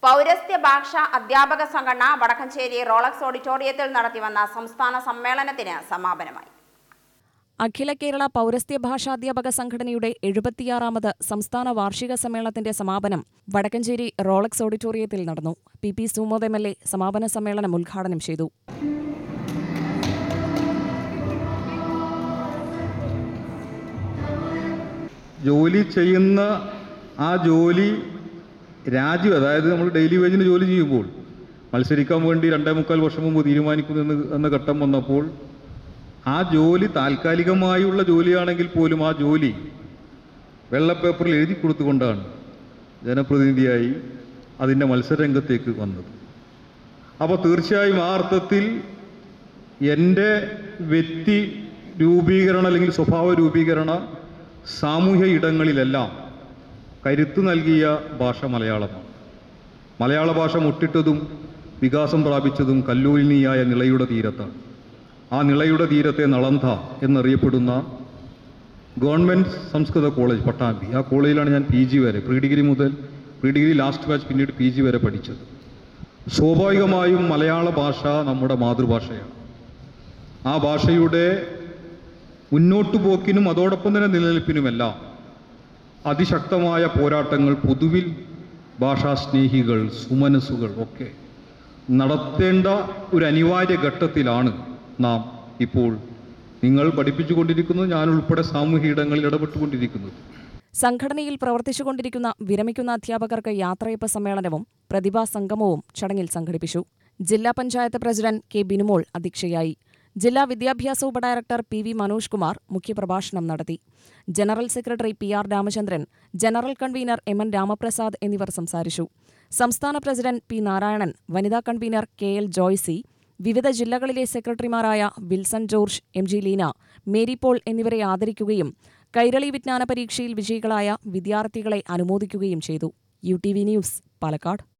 പൗരസ്ത്യ ഭാഷാ അധ്യാപക സംഘടന വടക്കഞ്ചേരി റോളക്സ് ഓഡിറ്റോറിയത്തിൽ നടത്തിവന്ന സംസ്ഥാന സമ്മേളനത്തിന് സമാപനമായി. അഖില കേരള പൗരസ്ത്യ ഭാഷാധ്യാപക സംഘടനയുടെ 76ാമത് സംസ്ഥാന വാർഷിക സമ്മേളനത്തിന്റെ സമാപനം വടക്കഞ്ചേരി റോളക്സ് ഓഡിറ്റോറിയത്തിൽ നടന്നു. PP സുമോദ് MLA സമാപന സമ്മേളനം ഉദ്ഘാടനം ചെയ്തു. ജോലി ചെയ്യുന്ന ആ ജോലി അതായത് നമ്മൾ ഡെയിലി വേജിന് ജോലി ചെയ്യുമ്പോൾ മത്സരിക്കാൻ വേണ്ടി 2.25 വർഷം മുമ്പ് തീരുമാനിക്കുന്നു എന്ന ഘട്ടം വന്നപ്പോൾ ആ ജോലി താൽക്കാലികമായുള്ള ജോലിയാണെങ്കിൽ പോലും ആ ജോലി വെള്ളപ്പേപ്പറിൽ എഴുതി കൊടുത്തുകൊണ്ടാണ് ജനപ്രതിനിധിയായി അതിൻ്റെ മത്സരരംഗത്തേക്ക് വന്നത്. അപ്പോൾ തീർച്ചയായും ആ അർത്ഥത്തിൽ എൻ്റെ വ്യക്തി രൂപീകരണ അല്ലെങ്കിൽ സ്വഭാവ രൂപീകരണ സാമൂഹ്യ ഇടങ്ങളിലെല്ലാം കരുത്ത് നൽകിയ ഭാഷ മലയാളമാണ്. മലയാള ഭാഷ മുട്ടിട്ടതും വികാസം പ്രാപിച്ചതും കല്ലോലിനിയായ നിളയുടെ തീരത്താണ്. ആ നിളയുടെ തീരത്തെ നളന്ദ എന്നറിയപ്പെടുന്ന ഗവൺമെൻറ് സംസ്കൃത കോളേജ് പട്ടാമ്പി, ആ കോളേജിലാണ് ഞാൻ PG വരെ, പ്രീ ഡിഗ്രി ലാസ്റ്റ് ബാച്ച്, പിന്നീട് PG വരെ പഠിച്ചത്. സ്വാഭാവികമായും മലയാള ഭാഷ നമ്മുടെ മാതൃഭാഷയാണ്. ആ ഭാഷയുടെ മുന്നോട്ടു പോക്കിനും അതോടൊപ്പം തന്നെ നിലനിൽപ്പിനുമെല്ലാം അതിശക്തമായ പോരാട്ടങ്ങൾ പൊതുവിൽ ഭാഷാസ്നേഹികൾ, സുമനസ്സുകൾ ഒക്കെ നടത്തേണ്ട ഒരു അനിവാര്യ ഘട്ടത്തിലാണ് നാം ഇപ്പോൾ. നിങ്ങൾ പഠിപ്പിച്ചുകൊണ്ടിരിക്കുന്നത്, ഞാൻ ഉൾപ്പെടെ സാമൂഹിക ഇടങ്ങളിൽ ഇടപെട്ടുകൊണ്ടിരിക്കുന്നത്. സംഘടനയിൽ പ്രവർത്തിച്ചുകൊണ്ടിരിക്കുന്ന വിരമിക്കുന്ന അധ്യാപകർക്ക് യാത്രയപ്പ് സമ്മേളനവും പ്രതിഭാ സംഗമവും ചടങ്ങിൽ സംഘടിപ്പിച്ചു. ജില്ലാ പഞ്ചായത്ത് പ്രസിഡന്റ് K. ബിനുമോൾ അധ്യക്ഷയായി. ജില്ലാ വിദ്യാഭ്യാസ ഉപഡയറക്ടർ PV മനോജ് കുമാർ മുഖ്യപ്രഭാഷണം നടത്തി. General secretary PR Ramachandran, general convener MN Ramaprasad എന്നിവർ സംസാരിച്ചു. സംസ്ഥാന പ്രസിഡന്റ് P. നാരായണൻ, വനിതാ കൺവീനർ KL ജോയ്സി, വിവിധ ജില്ലകളിലെ സെക്രട്ടറിമാരായ വിൽസൺ ജോർജ്, MG ലീന, മേരി പോൾ എന്നിവരെ ആദരിക്കുകയും കൈരളി വിജ്ഞാന പരീക്ഷയിൽ വിജയികളായ വിദ്യാർത്ഥികളെ അനുമോദിക്കുകയും ചെയ്തു. UTV news, Palakkad.